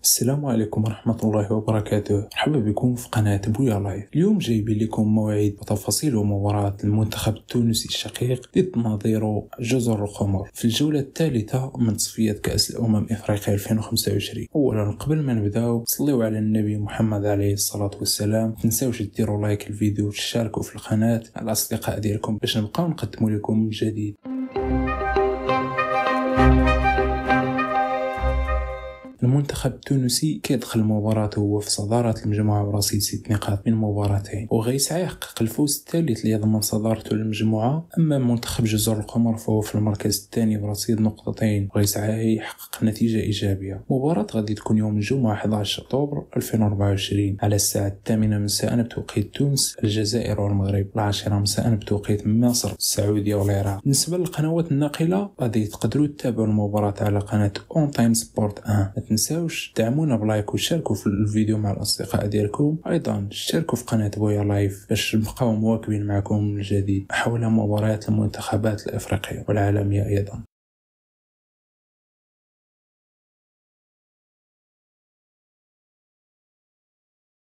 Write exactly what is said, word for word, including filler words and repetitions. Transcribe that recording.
السلام عليكم ورحمة الله وبركاته. مرحبا بكم في قناة بويا لايف. اليوم جايبين لكم مواعيد وتفاصيل مباراة المنتخب التونسي الشقيق ضد نظيره جزر القمر في الجولة الثالثة من تصفية كأس الأمم إفريقيا ألفين وخمسة وعشرين. أولا قبل ما نبداو صليوا على النبي محمد عليه الصلاة والسلام، تنساوش ديروا لايك الفيديو وتشاركوا في القناة مع الأصدقاء ديالكم باش نبقاو نقدموا لكم جديد. المنتخب التونسي كيدخل المباراة وهو في صدارة المجموعة برصيد ست نقاط من مباراتين، وغيسعى يحقق الفوز الثالث اللي يضمن صدارته للمجموعة. أما منتخب جزر القمر فهو في المركز الثاني برصيد نقطتين وغيسعى يحقق نتيجة إيجابية. مباراة غادي تكون يوم الجمعة أحد عشر أكتوبر ألفين وأربعة وعشرين على الساعة الثامنة مساء بتوقيت تونس، الجزائر والمغرب، العاشرة مساء بتوقيت مصر، السعودية والعراق. بالنسبة للقنوات الناقلة غادي تقدروا تتابعوا المباراة على قناة اون تايم سبورت واحد. تنساوش دعمونا بلايك وشاركوا في الفيديو مع الأصدقاء ديالكم. أيضا اشتركوا في قناة بويا لايف باش نبقاو مواكبين معكم من جديد حول مباريات المنتخبات الأفريقية والعالمية أيضا.